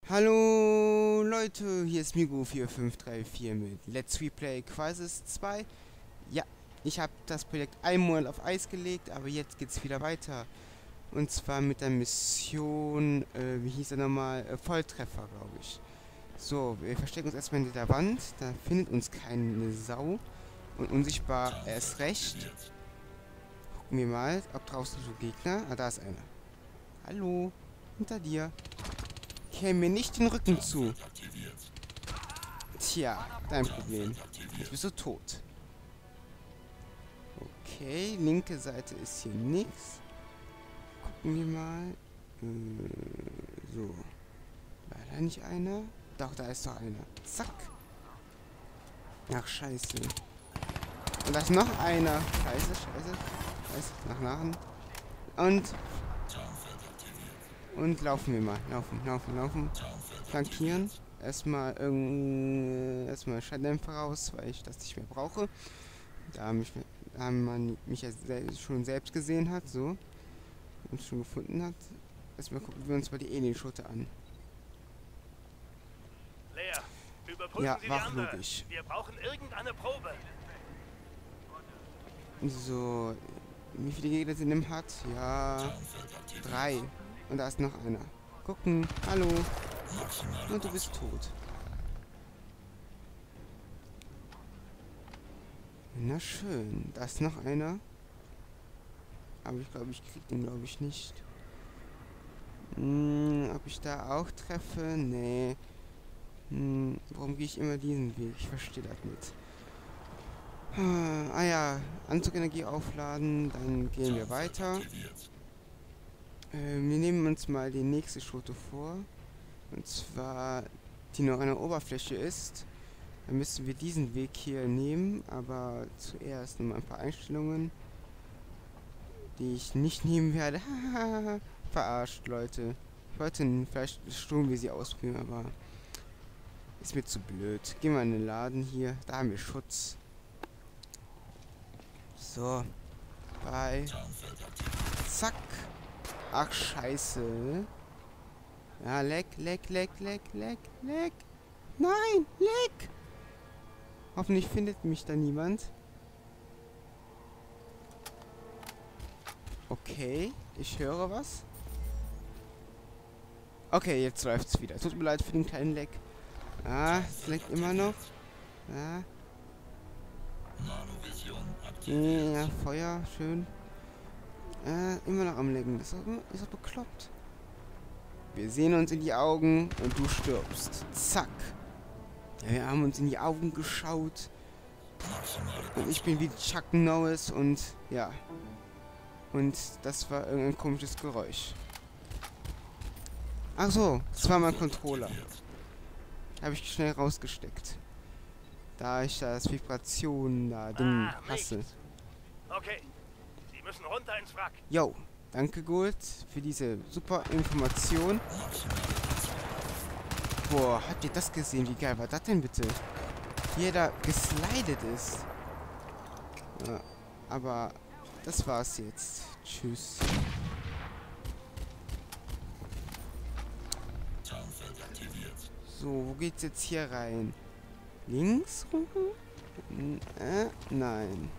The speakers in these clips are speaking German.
Hallo Leute, hier ist Migo4534 mit Let's Replay Crisis 2. Ja, ich habe das Projekt einmal auf Eis gelegt, aber jetzt geht's wieder weiter. Und zwar mit der Mission, wie hieß er nochmal? Volltreffer, glaube ich. So, wir verstecken uns erstmal hinter der Wand, da findet uns keine Sau. Und unsichtbar erst recht. Gucken wir mal, ob draußen so Gegner. Ah, da ist einer. Hallo, hinter dir. Kehr mir nicht den Rücken zu. Tja, dein Problem. Jetzt bist du tot. Okay, linke Seite ist hier nichts. Gucken wir mal. So. War da nicht einer? Doch, da ist doch einer. Zack. Ach, scheiße. Und da ist noch einer. Scheiße. Nach Nachen. Und laufen wir mal. Laufen. Flankieren. Erstmal Schalldämpfer raus, weil ich das nicht mehr brauche. Da man mich ja schon selbst gesehen hat, so. Und schon gefunden hat. Erstmal gucken wir uns mal die Alien-Schote an. Leer, überprüfen Ja, Sie die war andere. logisch. Wir brauchen irgendeine Probe. So. Wie viele Gegner sind im Hut? Ja. 3. Und da ist noch einer. Gucken. Hallo. Und du bist tot. Na schön. Da ist noch einer. Aber ich glaube, ich krieg den, glaube ich, nicht. Ob ich da auch treffe? Nee. Warum gehe ich immer diesen Weg? Ich verstehe das nicht. Ah ja, Anzugenergie aufladen, dann gehen wir weiter. Wir nehmen uns mal die nächste Schote vor. Und zwar, die noch an der Oberfläche ist. Dann müssen wir diesen Weg hier nehmen, aber zuerst noch mal ein paar Einstellungen, die ich nicht nehmen werde. Verarscht, Leute. Ich wollte vielleicht Sturm, wie sie ausprobieren, aber ist mir zu blöd. Gehen wir in den Laden hier, da haben wir Schutz. So. Bye. Zack. Ach, scheiße. Ja, leck. Nein, leck. Hoffentlich findet mich da niemand. Okay, ich höre was. Okay, jetzt läuft's wieder. Tut mir leid für den kleinen Leck. Ah, es leckt immer noch. Ja. Ja, Feuer, schön. Immer noch am Lecken. Ist doch bekloppt. Wir sehen uns in die Augen und du stirbst. Zack. Ja, wir haben uns in die Augen geschaut. Und ich bin wie Chuck Norris und ja. Und das war irgendein komisches Geräusch. Ach so, das war mein Controller. Habe ich schnell rausgesteckt. Da ich das Vibration da Ding hasse. Okay, Sie müssen runter ins Wrack. Yo, danke Gold für diese super Information. Boah, habt ihr das gesehen? Wie geil war das denn bitte? Wie er da geslidet ist. Ja, aber das war's jetzt. Tschüss. So, wo geht's jetzt hier rein? Links rum? Nein.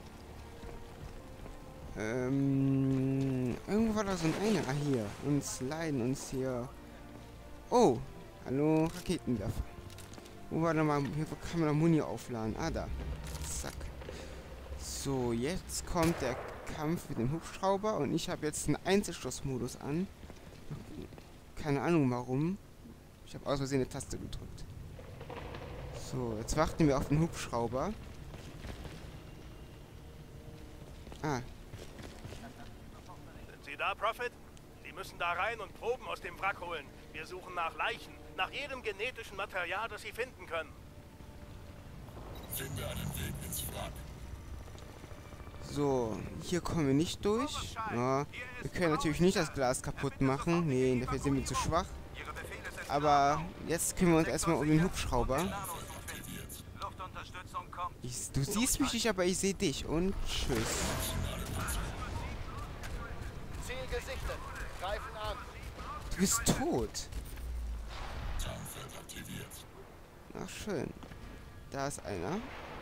Irgendwo war da so ein Einer. Ah, hier. Uns leiden uns hier. Oh, hallo, Raketenwerfer. Wo war da mal? Hier kann man noch Muni aufladen. Ah, da. Zack. So, jetzt kommt der Kampf mit dem Hubschrauber und ich habe jetzt einen Einzelstoßmodus an. Keine Ahnung warum. Ich habe aus Versehen eine Taste gedrückt. So, jetzt warten wir auf den Hubschrauber. Ah. Sind Sie da, Prophet? Sie müssen da rein und Proben aus dem Wrack holen. Wir suchen nach Leichen, nach jedem genetischen Material, das Sie finden können. Finde einen Weg ins Wrack. So, hier kommen wir nicht durch. Ja, wir können natürlich nicht das Glas kaputt machen. Nee, dafür sind wir zu schwach. Aber jetzt kümmern wir uns erstmal um den Hubschrauber. Du siehst mich nicht, aber ich sehe dich. Und tschüss. Ziel gesichtet. Greifen an. Du bist tot. Ach, schön. Da ist einer.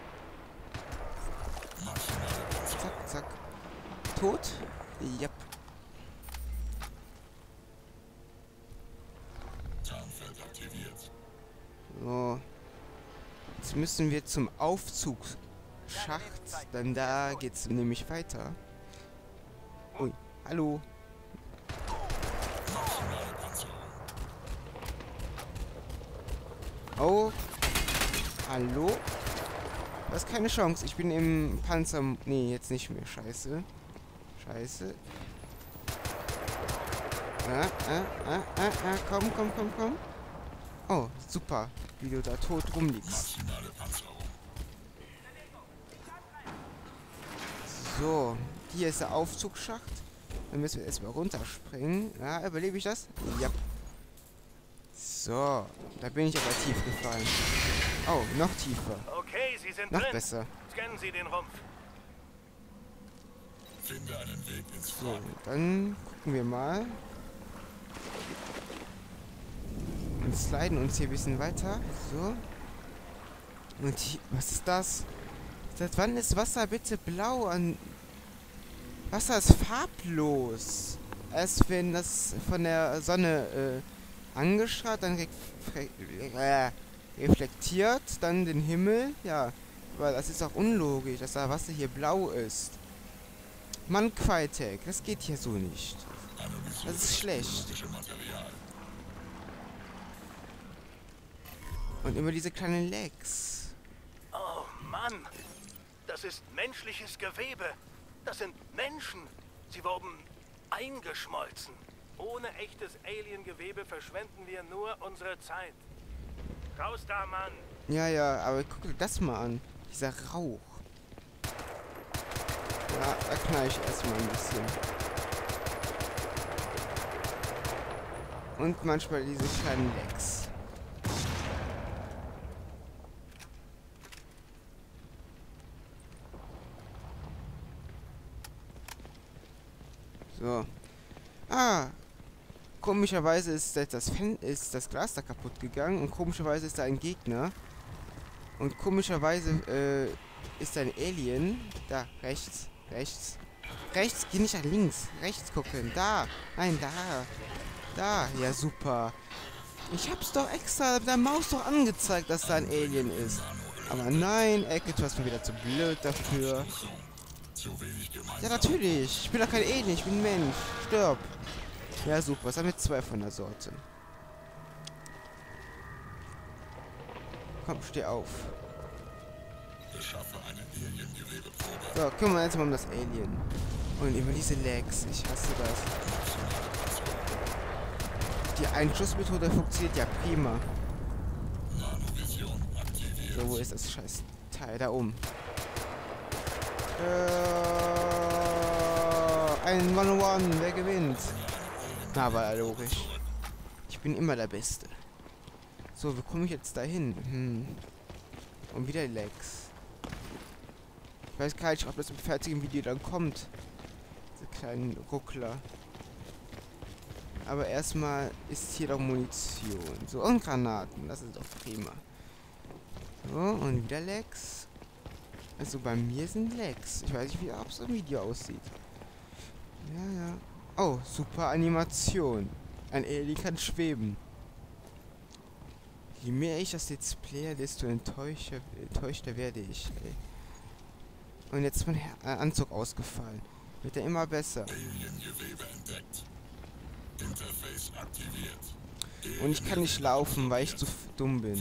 Zack, zack. Tot? Yep. So. Jetzt müssen wir zum Aufzugsschacht. Denn da geht's nämlich weiter. Ui, hallo. Oh. Hallo? Du hast keine Chance. Ich bin im Panzer... Nee, jetzt nicht mehr. Scheiße. Scheiße. Komm, komm, komm, komm. Oh, super. Wie du da tot rumliegst. So. Hier ist der Aufzugsschacht. Dann müssen wir erstmal runterspringen. Ja, überlebe ich das? Ja. So. Da bin ich aber tief gefallen. Oh, noch tiefer. Okay, Sie sind Noch drin. besser. Scannen Sie den Rumpf. Finde einen Weg ins So, Wrack. dann gucken wir mal. Und sliden uns hier ein bisschen weiter. So. Und hier, was ist das? Seit wann ist Wasser bitte blau an... Wasser ist farblos. Erst wenn das von der Sonne angestrahlt, dann reflektiert, dann den Himmel. Ja, aber das ist auch unlogisch, dass da Wasser hier blau ist. Mann, Quitec, das geht hier so nicht. Das ist schlecht. Und immer diese kleinen Lecks. Oh Mann, das ist menschliches Gewebe. Das sind Menschen. Sie wurden eingeschmolzen. Ohne echtes Alien-Gewebe verschwenden wir nur unsere Zeit. Raus da, Mann. Ja, ja, aber guck dir das mal an. Dieser Rauch. Ja, da knall ich erstmal ein bisschen. Und manchmal diese kleinen Lecks. So. Ah. Komischerweise ist jetzt das Glas da kaputt gegangen. Und komischerweise ist da ein Gegner. Und komischerweise ist da ein Alien. Da, rechts. Rechts. Rechts, geh nicht nach links. Rechts gucken. Da. Nein, da. Da. Ja, super. Ich hab's doch extra mit der Maus doch angezeigt, dass da ein Alien ist. Aber nein, Eckert, du warst mir wieder zu blöd dafür. Ja, natürlich. Ich bin doch kein Alien, ich bin ein Mensch. Stirb. Ja, super. Es haben wir 2 von der Sorte. Komm, steh auf. So, kümmern wir uns mal um das Alien. Und immer diese Lags. Ich hasse das. Die Einschussmethode funktioniert ja prima. So, wo ist das scheiß Teil? Da oben. Ein 1-on-1. Wer gewinnt? Na, war ja logisch. Ich bin immer der Beste. So, wie komme ich jetzt dahin? Und wieder Lags. Ich weiß gar nicht, ob das im fertigen Video dann kommt. Diese kleinen Ruckler. Aber erstmal ist hier doch Munition. So, und Granaten. Das ist doch prima. So, und wieder Lags. Also bei mir sind Lags. Ich weiß nicht, wie es im Video aussieht. Ja, ja. Oh, super Animation. Ein Alien kann schweben. Je mehr ich das Let's Player, desto enttäuschter werde ich. Ey. Und jetzt ist mein Anzug ausgefallen. Wird er immer besser. Und ich kann nicht laufen, weil ich zu dumm bin.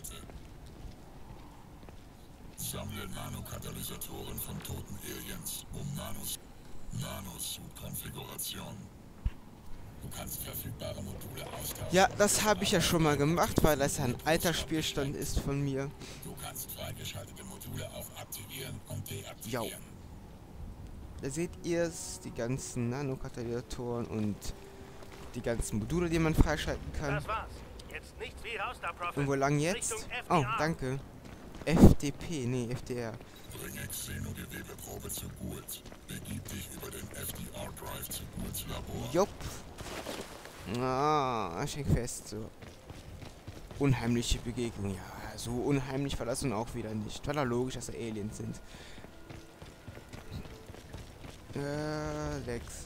Sammle Nanokatalysatoren von toten Aliens, um Nanosuit-Konfiguration. Du kannst verfügbare Module austauschen. Ja, das habe ich ja schon mal gemacht, weil das ein alter Spielstand ist von mir. Du kannst freigeschaltete Module auch aktivieren und deaktivieren. Jo. Da seht ihr es, die ganzen Nanokatalysatoren und die ganzen Module, die man freischalten kann. Das war's. Jetzt nichts wie raus da, Prophet. Und wo lang jetzt? Richtung Oh, FDA. danke. FDP, nee, FDR. Bringe Xenogewebeprobe zu Gould. Begib dich über den FDR-Drive zu Goulds Labor. Jupp. Ah, ich häng fest, so. unheimliche Begegnung. Ja, so unheimlich war das nun auch wieder nicht. War doch logisch, dass da Aliens sind. Lex.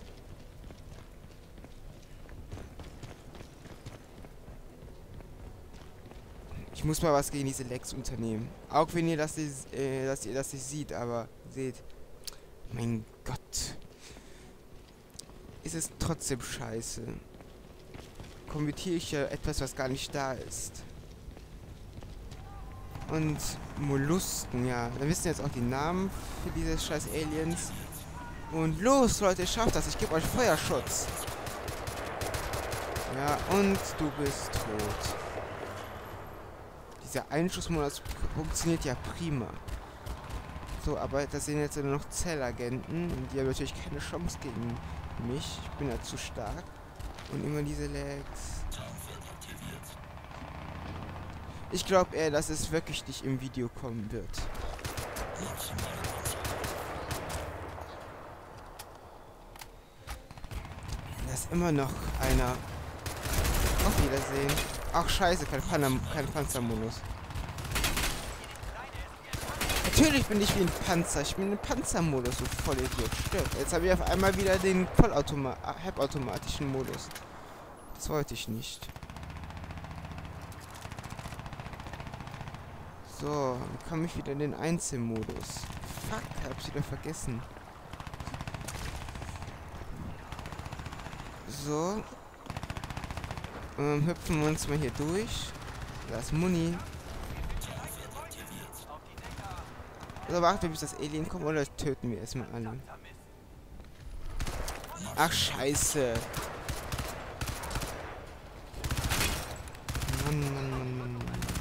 Ich muss mal was gegen diese Lex unternehmen. Auch wenn ihr das nicht seht, aber seht. Mein Gott. Ist es trotzdem scheiße. Konvertiere ich ja etwas, was gar nicht da ist. Und Mollusken, ja. Da wissen jetzt auch die Namen für diese scheiß Aliens. Und los, Leute, schafft das. Ich gebe euch Feuerschutz. Ja, und du bist tot. Dieser Einschussmodus funktioniert ja prima. So, aber das sind jetzt nur noch Zellagenten. Und die haben natürlich keine Chance gegen mich. Ich bin ja zu stark. Und immer diese Lags. Ich glaube eher, dass es wirklich nicht im Video kommen wird. Da ist immer noch einer. Auf Wiedersehen. Ach scheiße, kein Panzermodus. Natürlich bin ich wie ein Panzer. Ich bin im Panzermodus, so voll Idiot. Stimmt. Jetzt habe ich auf einmal wieder den halbautomatischen Modus. Das wollte ich nicht. So, dann komme ich wieder in den Einzelmodus. Fuck, hab's wieder vergessen. So. Hüpfen wir uns mal hier durch. Da ist Muni. Also warten wir, bis das Alien kommt, oder töten wir erstmal alle. Ach, scheiße. Mann, Mann, Mann, Mann.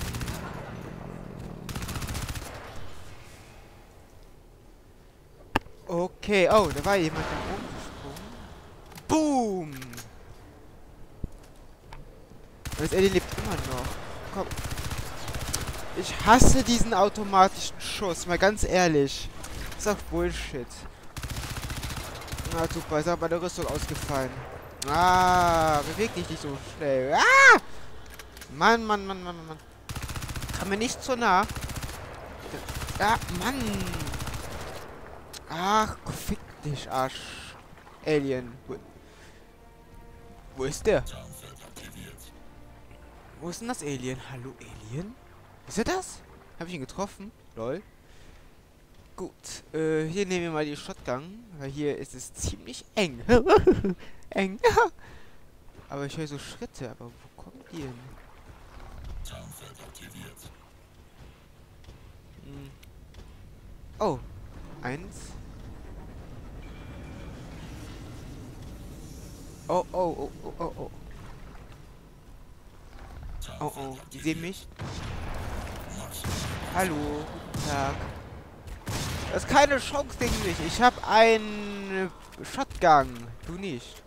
Okay, oh, da war jemand da oben gesprungen. Boom! Das Alien lebt immer noch. Komm. Ich hasse diesen automatischen Schuss, mal ganz ehrlich. Ist doch Bullshit. Na super, ist auch meine Rüstung ausgefallen. Ah, beweg dich nicht so schnell. Ah! Mann, Mann, Mann, Mann, Mann. Kann mir nicht so nah. Ah, Mann. Ach, fick dich, Arsch. Alien. Wo ist der? Wo ist denn das Alien? Hallo, Alien? Ist er das? Habe ich ihn getroffen? Lol. Gut, hier nehmen wir mal die Shotgun, weil hier ist es ziemlich eng. Eng. Aber ich höre so Schritte, aber wo kommen die denn? Hm. Oh, 1. Oh, oh, oh, oh, oh, oh. Oh, oh, die sehen mich. Hallo, guten Tag. Das ist keine Chance gegen mich. Ich habe einen Shotgun. Du nicht.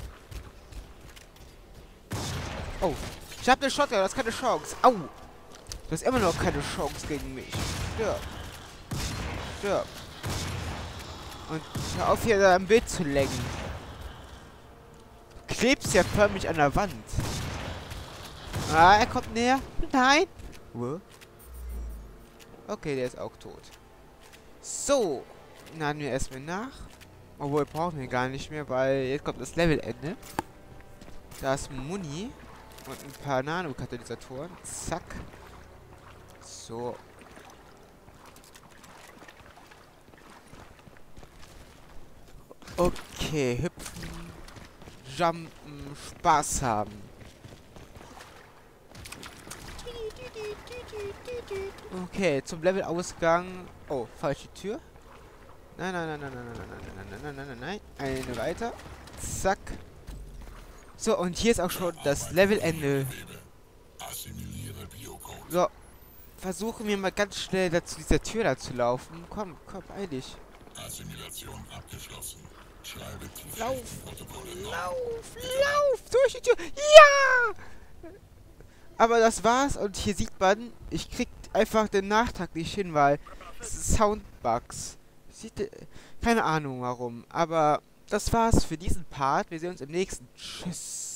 Oh, ich habe eine Shotgun. Das ist keine Chance. Au. Du hast immer noch keine Chance gegen mich. Stirb. Stirb. Und hör auf, hier am Bild zu lenken. Du klebst ja förmlich an der Wand. Ah, er kommt näher. Nein. Wo? Okay, der ist auch tot. So. Laden wir erstmal nach. Obwohl, brauchen wir gar nicht mehr, weil jetzt kommt das Levelende. Da ist Muni. Und ein paar Nanokatalysatoren. Zack. So. Okay, hüpfen. Jumpen. Spaß haben. Okay, zum Levelausgang. Oh, falsche Tür. Nein, nein, nein, nein, nein, nein, nein, nein, nein, nein, nein, nein. Eine weiter. Zack. So, und hier ist auch schon das Levelende. So. Versuchen wir mal ganz schnell zu dieser Tür da zu laufen. Komm, komm, eilig. Assimilation abgeschlossen. Schreibe die Lauf! Lauf! Lauf! Durch die Tür! Ja! Aber das war's und hier sieht man, ich krieg einfach den Nachtrag nicht hin, weil Soundbugs. Keine Ahnung warum, aber das war's für diesen Part. Wir sehen uns im nächsten. Tschüss.